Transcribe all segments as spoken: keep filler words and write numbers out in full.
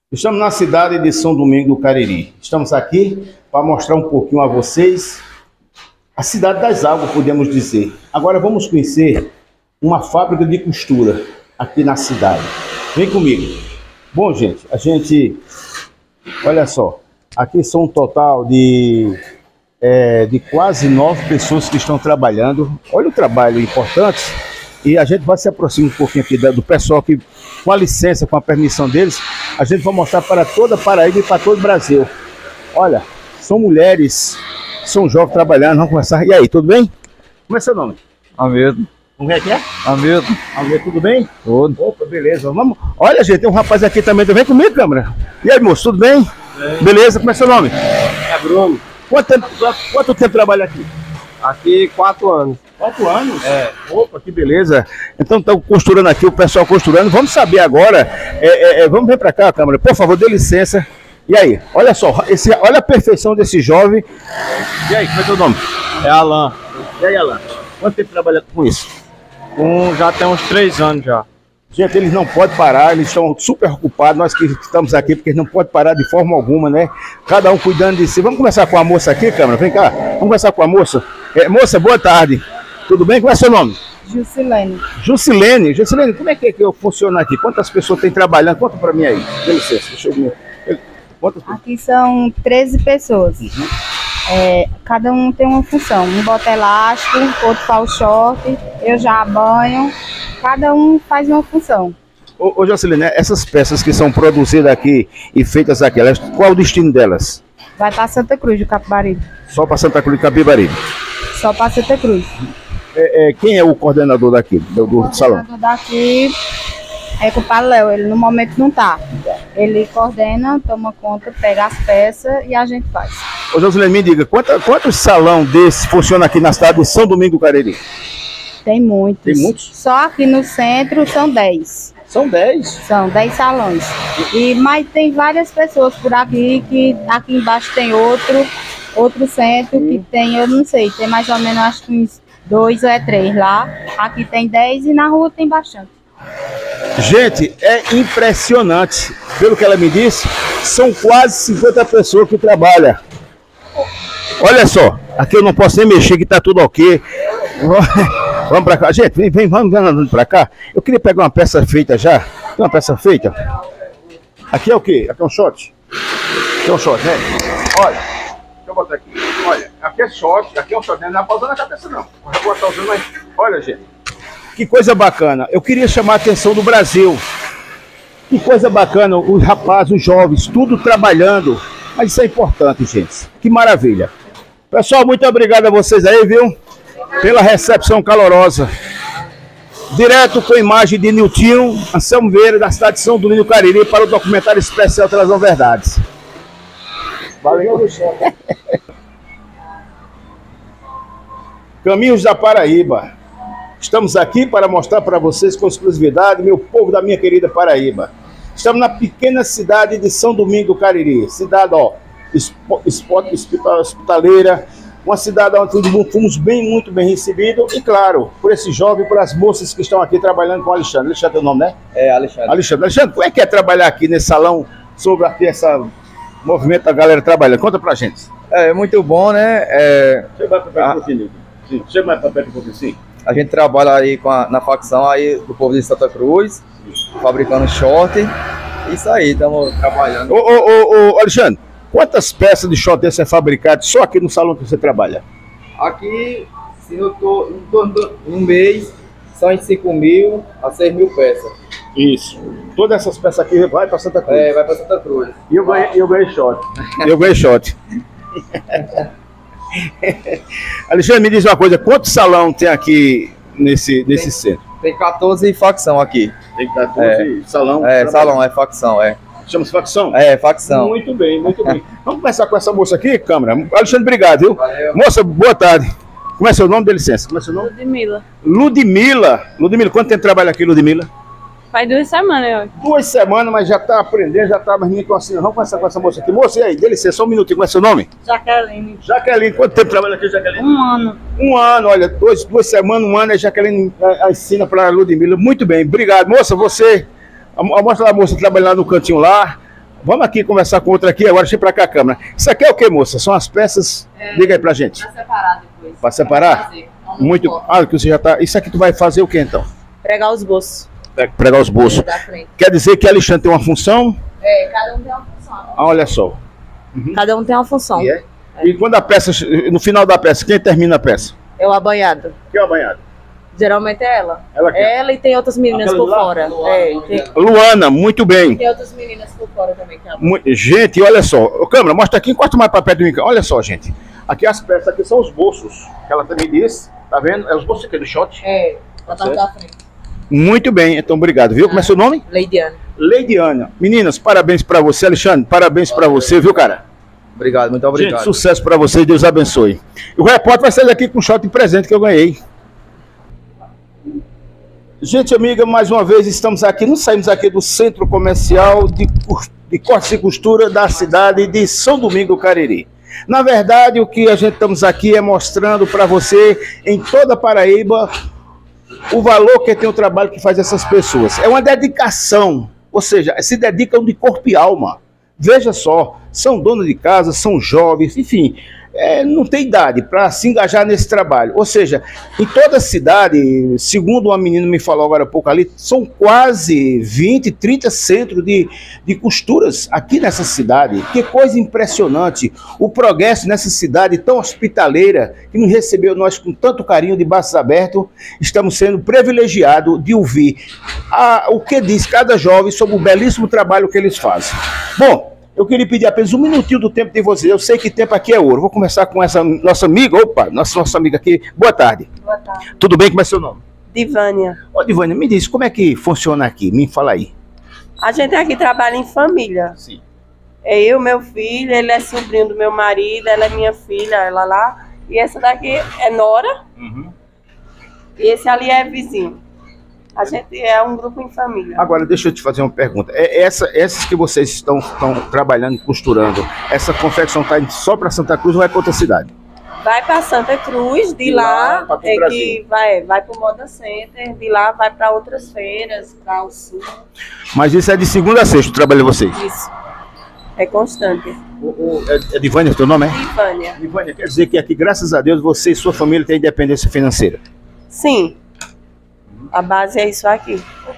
Estamos na cidade de São Domingos do Cariri. Estamos aqui para mostrar um pouquinho a vocês a cidade das águas, podemos dizer. Agora vamos conhecer uma fábrica de costura aqui na cidade. Vem comigo. Bom, gente, a gente... Olha só, aqui são um total de, é, de quase nove pessoas que estão trabalhando. Olha o trabalho importante. E a gente vai se aproximar um pouquinho aqui do pessoal que, com a licença, com a permissão deles, a gente vai mostrar para toda a Paraíba e para todo o Brasil. Olha, são mulheres, são jovens trabalhando, vamos conversar. E aí, tudo bem? Como é seu nome? Amido. Como é que é? Amido. Amido, tudo bem? Tudo. Opa, beleza. Vamos. Olha, gente, tem um rapaz aqui também. Vem comigo, câmera. E aí, moço, tudo bem? Bem. Beleza, como é seu nome? É Bruno. Quanto tempo, quanto tempo trabalha aqui? Aqui, quatro anos. Quatro anos? É. Opa, que beleza. Então estão costurando aqui, o pessoal costurando. Vamos saber agora, é, é, é, vamos vir para cá, câmera, por favor, dê licença. E aí, olha só, esse, olha a perfeição desse jovem. E aí, como é teu nome? É Alan. E aí, Alan? Quanto tempo trabalha com isso? Um, já tem uns três anos já. Gente, eles não podem parar, eles estão super ocupados, nós que estamos aqui, porque eles não podem parar de forma alguma, né? Cada um cuidando de si. Vamos começar com a moça aqui, câmera, vem cá. Vamos começar com a moça. É, moça, boa tarde. Tudo bem? Como é seu nome? Jusilene. Jusilene. Jusilene, como é que, é que eu funciono aqui? Quantas pessoas tem trabalhando? Conta pra mim aí. Dê licença, deixa eu ver. Quantas... Aqui são treze pessoas. Uhum. É, cada um tem uma função. Um bota elástico, outro faz o short, eu já banho. Cada um faz uma função. Ô, ô Jusilene, essas peças que são produzidas aqui e feitas aqui, elas, qual é o destino delas? Vai para Santa Cruz do Capibaribe. Só para Santa Cruz do Capibaribe? Só para Santa Cruz. É, é, quem é o coordenador daqui, do, do o salão? O coordenador daqui é com o Padre Léo, ele no momento não tá. Ele coordena, toma conta, pega as peças e a gente faz. Ô Jusilene, me diga, quantos quantos salão desse funciona aqui na cidade de São Domingos do Cariri? Tem muitos. Tem muitos? Só aqui no centro são dez. São dez? São dez salões. E, mas tem várias pessoas por aqui, que aqui embaixo tem outro, outro centro hum. que tem, eu não sei, tem mais ou menos acho que uns dois ou é três lá. Aqui tem dez e na rua tem bastante. Gente, é impressionante. Pelo que ela me disse, são quase cinquenta pessoas que trabalham. Olha só, aqui eu não posso nem mexer, que tá tudo ok. Vamos pra cá. Gente, vem, vem, vamos andando pra cá. Eu queria pegar uma peça feita já. Tem uma peça feita? Aqui é o quê? Aqui é um short? Aqui é um short, né? Olha, deixa eu botar aqui. Olha, aqui é short, aqui é um short. Não dá pra usar na cabeça, não. Eu vou estar usando, mas... Olha, gente. Que coisa bacana. Eu queria chamar a atenção do Brasil. Que coisa bacana. Os rapazes, os jovens, tudo trabalhando. Mas isso é importante, gente. Que maravilha. Pessoal, muito obrigado a vocês aí, viu? Pela recepção calorosa. Direto com a imagem de Niltinho, Anselmo Vieira, da cidade de São Domingos do Cariri, para o documentário especial Trazão Verdades. Valeu. Caminhos da Paraíba. Estamos aqui para mostrar para vocês com exclusividade, meu povo da minha querida Paraíba. Estamos na pequena cidade de São Domingos do Cariri. Cidade, ó, hospitaleira. Uma cidade onde fomos bem, muito bem recebidos. E claro, por esse jovem, por as moças que estão aqui trabalhando com o Alexandre. Alexandre é o nome, né? É, Alexandre. Alexandre, Alexandre, como é que é trabalhar aqui nesse salão, sobre aqui essa movimento da galera trabalhando? Conta pra gente. É muito bom, né? É... Chega mais pra perto um pouquinho. Sim, chega mais pra perto um pouquinho, sim. A gente trabalha aí com a, na facção aí do povo de Santa Cruz, fabricando short. Isso aí, estamos trabalhando. Ô, ô, ô, ô, Alexandre, quantas peças de short desse é fabricado só aqui no salão que você trabalha? Aqui, se eu tô em torno de um mês, são de cinco mil a seis mil peças. Isso. Todas essas peças aqui vai para Santa Cruz. É, vai para Santa Cruz. E eu ganhei, eu ganhei short. Eu ganhei short. Alexandre, me diz uma coisa, quantos salão tem aqui nesse, nesse tem, centro? Tem quatorze facção aqui. Tem quatorze é, salão? É, salão, é facção, é. Chama-se facção? É, facção. Muito bem, muito bem. Vamos começar com essa moça aqui, câmera. Alexandre, obrigado, viu? Valeu. Moça, boa tarde. Como é seu nome? Dê licença. Como é seu nome? Ludmila. Ludmila. Ludmila, quanto tempo trabalha aqui, Ludmila? Faz duas semanas, ó. Duas semanas, mas já tá aprendendo, já tá mais menino assim. Vamos começar com essa moça aqui. Moça, e aí? Dê licença, só um minutinho. Como é seu nome? Jaqueline. Jaqueline. Quanto tempo trabalha aqui, Jaqueline? Um ano. Um ano, olha, dois, duas semanas, um ano, a Jaqueline a, a ensina para a Ludmila. Muito bem, obrigado. Moça, você, a, a, mostra lá a moça trabalhando lá no cantinho lá. Vamos aqui conversar com outra aqui, agora deixa eu ir pra cá a câmera. Isso aqui é o que, moça? São as peças? É, Diga aí pra gente. Pra separar depois. Pra separar? Fazer. Muito. Ah, que você já tá. Isso aqui tu vai fazer o que então? Pregar os bolsos. Pregar os bolsos. Da frente. Quer dizer que a Alexandre tem uma função? É, cada um tem uma função. Ah, olha só. Cada um tem uma função. E, é? E quando a peça, no final da peça, quem termina a peça? É o abanhado. Quem é o banhado? Geralmente é ela. Ela quem? Ela e tem outras meninas Aquela por lá? fora. É, tem, Luana, muito bem. tem outras meninas por fora também. Que é a... Mu- Gente, olha só. Ô, câmera, mostra aqui, encosta mais pra perto do microfone. Olha só, gente. Aqui as peças aqui são os bolsos. Que ela também disse. Tá vendo? É os bolsos aqui do shot. É, pra Certo. da frente. Muito bem, então obrigado, viu? Como é seu nome? Leidiane. Leidiana. Meninas, parabéns pra você, Alexandre. Parabéns pra você, viu, cara? Obrigado, muito obrigado. Gente, sucesso pra vocês, Deus abençoe. E o repórter vai sair daqui com um shot de presente que eu ganhei. Gente, amiga, mais uma vez estamos aqui, não saímos aqui do centro comercial de, cos- de cortes e costura da cidade de São Domingo Cariri. Na verdade, o que a gente estamos aqui é mostrando para você, em toda a Paraíba, o valor que tem o trabalho que faz essas pessoas. É uma dedicação, ou seja, se dedicam de corpo e alma. Veja só, são donos de casa, são jovens, enfim, é, não tem idade para se engajar nesse trabalho. Ou seja, em toda a cidade, segundo uma menina me falou agora há pouco ali, são quase vinte, trinta centros de, de costuras aqui nessa cidade. Que coisa impressionante, o progresso nessa cidade tão hospitaleira, que nos recebeu nós com tanto carinho, de braços abertos. Estamos sendo privilegiados de ouvir a, o que diz cada jovem sobre o belíssimo trabalho que eles fazem. Bom, eu queria pedir apenas um minutinho do tempo de vocês. Eu sei que tempo aqui é ouro. Vou começar com essa nossa amiga. Opa, nossa, nossa amiga aqui. Boa tarde. Boa tarde. Tudo bem? Como é seu nome? Divânia. Ô, Divânia, me diz, como é que funciona aqui? Me fala aí. A gente aqui trabalha em família. Sim. É eu, meu filho, ele é sobrinho do meu marido, ela é minha filha, ela lá. E essa daqui é Nora, Uhum. e esse ali é vizinho. A gente é um grupo em família. Agora, deixa eu te fazer uma pergunta. É essa, essas que vocês estão, estão trabalhando e costurando, essa confecção está só para Santa Cruz ou vai para outra cidade? Vai para Santa Cruz, de De lá lá, pra todo o é Brasil. que vai, vai para o Moda Center, de lá vai para outras feiras, para o sul. Mas isso é de segunda a sexta, o trabalho de vocês. Isso. É constante. O, o, é, é Divânia, teu nome é? Divânia. Divânia, quer dizer que aqui, graças a Deus, você e sua família têm independência financeira. Sim. A base é isso aqui.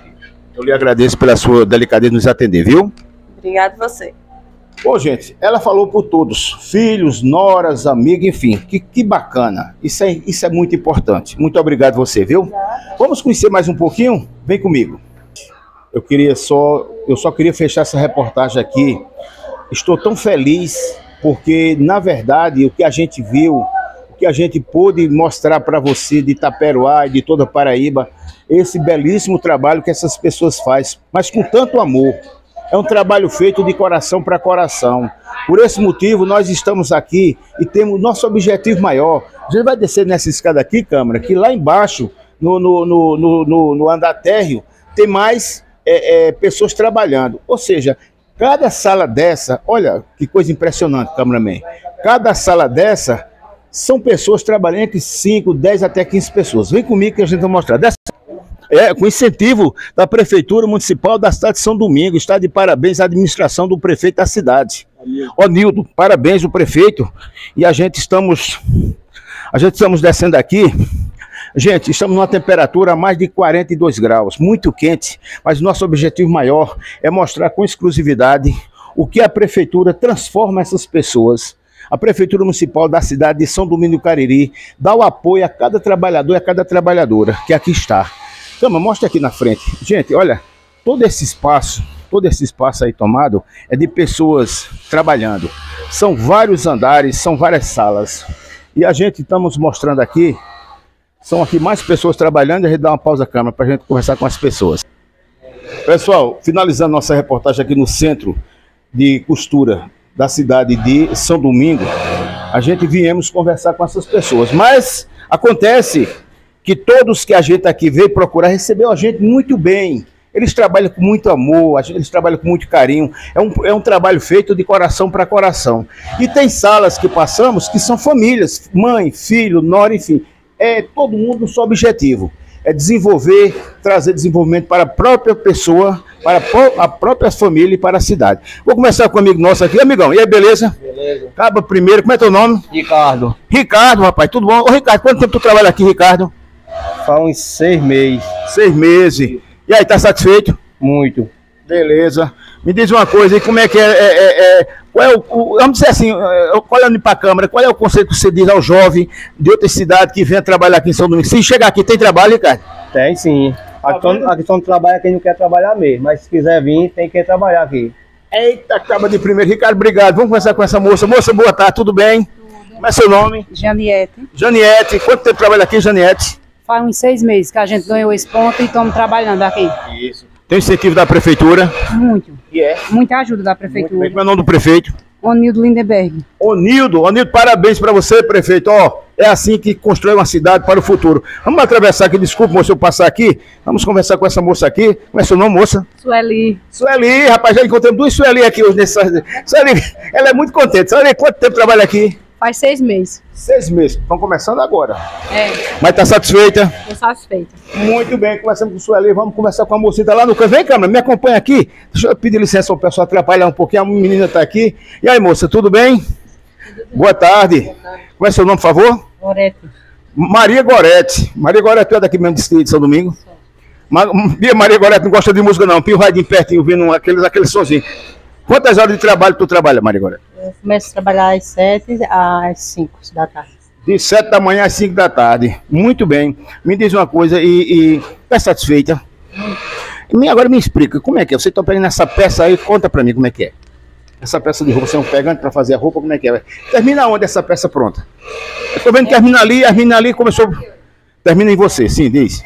Eu lhe agradeço pela sua delicadeza de nos atender, viu? Obrigado você. Bom, gente, ela falou por todos, filhos, noras, amigos, enfim, que, que bacana. Isso é, isso é muito importante. Muito obrigado você, viu? Vamos conhecer mais um pouquinho? Vem comigo. Eu queria só, eu só queria fechar essa reportagem aqui. Estou tão feliz porque, na verdade, o que a gente viu, o que a gente pôde mostrar para você de Itaperoá e de toda a Paraíba, esse belíssimo trabalho que essas pessoas fazem, mas com tanto amor. É um trabalho feito de coração para coração. Por esse motivo, nós estamos aqui e temos nosso objetivo maior. A gente vai descer nessa escada aqui, câmera, que lá embaixo, no, no, no, no, no, no andar térreo, tem mais é, é, pessoas trabalhando. Ou seja, cada sala dessa, olha que coisa impressionante, cameraman. Cada sala dessa são pessoas trabalhando entre cinco, dez até quinze pessoas. Vem comigo que a gente vai mostrar. Dessa É, com incentivo da Prefeitura Municipal da cidade de São Domingo. Está de parabéns à administração do prefeito da cidade. Onildo, parabéns o prefeito. E a gente estamos, a gente estamos descendo aqui. Gente, estamos numa temperatura a mais de quarenta e dois graus, muito quente, mas nosso objetivo maior é mostrar com exclusividade o que a Prefeitura transforma essas pessoas. A Prefeitura Municipal da cidade de São Domingo do Cariri dá o apoio a cada trabalhador e a cada trabalhadora que aqui está. Cama, mostra aqui na frente. Gente, olha, todo esse espaço, todo esse espaço aí tomado é de pessoas trabalhando. São vários andares, são várias salas. E a gente estamos mostrando aqui, são aqui mais pessoas trabalhando, e a gente dá uma pausa câmera para a gente conversar com as pessoas. Pessoal, finalizando nossa reportagem aqui no centro de costura da cidade de São Domingo, a gente viemos conversar com essas pessoas. Mas acontece que todos que a gente aqui veio procurar recebeu a gente muito bem. Eles trabalham com muito amor, eles trabalham com muito carinho. É um, é um trabalho feito de coração para coração. E tem salas que passamos que são famílias, mãe, filho, nora, enfim. É todo mundo no seu objetivo. É desenvolver, trazer desenvolvimento para a própria pessoa para a própria família e para a cidade. Vou começar com um amigo nosso aqui, amigão. E aí, beleza? Beleza. Acaba primeiro, como é teu nome? Ricardo. Ricardo, rapaz, tudo bom? Ô, Ricardo, quanto tempo tu trabalha aqui, Ricardo? Faz uns seis meses. Seis meses. E aí, tá satisfeito? Muito. Beleza. Me diz uma coisa aí, como é que é, é, é, é qual é o, o, vamos dizer assim, olhando para a câmera, qual é o conceito que você diz ao jovem de outra cidade que vem trabalhar aqui em São Domingos? Se chegar aqui, tem trabalho, Ricardo? Tem sim. A questão, a questão de trabalho é quem não quer trabalhar mesmo, mas se quiser vir, tem que trabalhar aqui. Eita, acaba de primeiro. Ricardo, obrigado. Vamos conversar com essa moça. Moça, boa tarde, tudo bem? Tudo. Como é seu nome? Janiete. Janiete. Quanto tempo trabalha aqui, Janiete? Faz uns seis meses que a gente ganhou esse ponto e estamos trabalhando aqui. Isso. Tem incentivo da prefeitura? Muito. E é? Muita ajuda da prefeitura. Como é o nome do prefeito? Onildo Lindenberg. Onildo, Onildo, parabéns para você, prefeito. Ó, é assim que constrói uma cidade para o futuro. Vamos atravessar aqui, desculpa, moço, eu passar aqui. Vamos conversar com essa moça aqui. Como é seu nome, moça? Sueli. Sueli, rapaz, já encontramos duas Sueli aqui hoje. Nesse... Sueli, ela é muito contente. Sueli, quanto tempo trabalha aqui? Faz seis meses. Seis meses. Estão começando agora. É. Mas está satisfeita? Estou satisfeita. Muito bem, conversamos com o Sueli. Vamos conversar com a mocinha lá no canto. Vem, câmera, me acompanha aqui. Deixa eu pedir licença ao pessoal atrapalhar um pouquinho. A menina está aqui. E aí, moça, tudo bem? Boa tarde. Boa tarde. Como é seu nome, por favor? Gorete. Maria Gorete. Maria Gorete é daqui mesmo de São Domingos? Ma Maria Gorete não gosta de música, não. Pio radinho pertinho, ouvindo aqueles, aqueles sonzinhos. Quantas horas de trabalho tu trabalha, Maria Gorete? Eu começo a trabalhar às sete às cinco da tarde. De sete da manhã às cinco da tarde. Muito bem. Me diz uma coisa e está satisfeita? E agora me explica, como é que é? Você está pegando essa peça aí, conta pra mim como é que é. Essa peça de roupa, você é um pegante para fazer a roupa, como é que é? Termina onde essa peça pronta? Eu tô vendo que termina ali, termina ali, começou... Termina em você, sim, diz.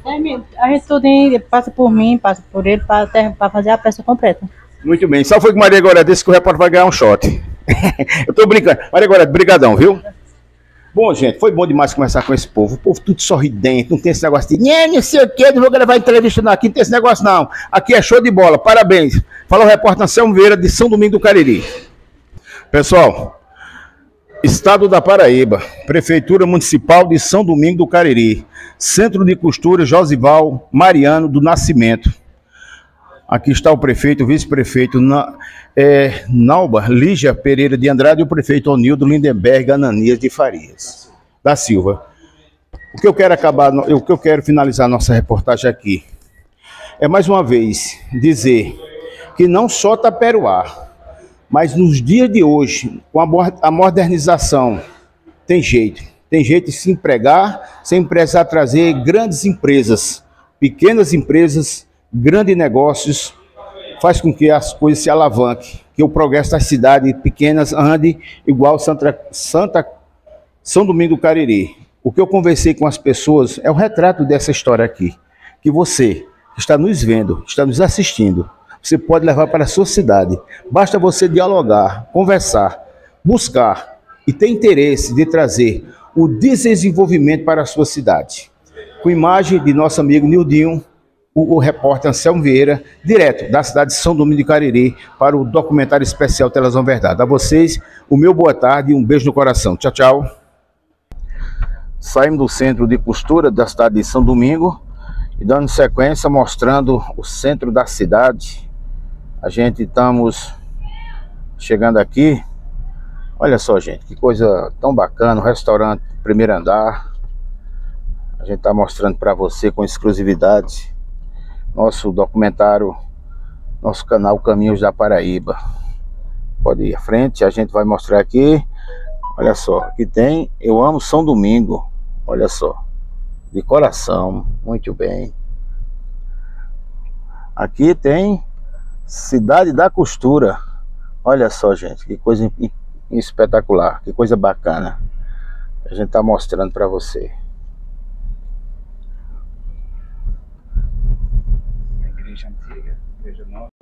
A gente tudo passa por mim, passa por ele, para fazer a peça completa. Muito bem. Só foi com Maria Gorete, disse que o repórter vai ganhar um shot. Eu tô brincando. Maria Gorete, brigadão, viu? Bom, gente, foi bom demais conversar com esse povo. O povo tudo sorridente, não tem esse negócio de né, não sei o quê, não vou gravar entrevista não. Aqui não tem esse negócio não. Aqui é show de bola, parabéns. Falou o repórter Anselmo Vieira de São Domingos do Cariri. Pessoal, Estado da Paraíba, Prefeitura Municipal de São Domingos do Cariri, Centro de Costura Josival Mariano do Nascimento. Aqui está o prefeito, o vice-prefeito Na, é, Nauba Lígia Pereira de Andrade e o prefeito Onildo Lindenberg Ananias de Farias da Silva. O que eu quero acabar, o que eu quero finalizar nossa reportagem aqui é mais uma vez dizer que não só Taperoá, mas nos dias de hoje, com a modernização, tem jeito, tem jeito de se empregar, sem precisar trazer grandes empresas, pequenas empresas, grandes negócios, faz com que as coisas se alavanquem, que o progresso das cidades pequenas ande igual Santa, Santa São Domingos do Cariri. O que eu conversei com as pessoas é o retrato dessa história aqui, que você que está nos vendo, está nos assistindo, você pode levar para a sua cidade. Basta você dialogar, conversar, buscar e ter interesse de trazer o desenvolvimento para a sua cidade. Com imagem de nosso amigo Nildinho, o, o repórter Anselmo Vieira, direto da cidade de São Domingos do Cariri, para o documentário especial Telazão Verdade. A vocês, o meu boa tarde e um beijo no coração. Tchau, tchau. Saímos do centro de costura da cidade de São Domingos e dando sequência, mostrando o centro da cidade. A gente estamos chegando aqui. Olha só, gente, que coisa tão bacana, um restaurante primeiro andar. A gente está mostrando para você com exclusividade nosso documentário, nosso canal Caminhos da Paraíba. Pode ir à frente, a gente vai mostrar aqui. Olha só, aqui tem Eu Amo São Domingo. Olha só, de coração, muito bem. Aqui tem Cidade da Costura. Olha só, gente, que coisa espetacular, que coisa bacana. A gente está mostrando para você. Igreja antiga, igreja nova.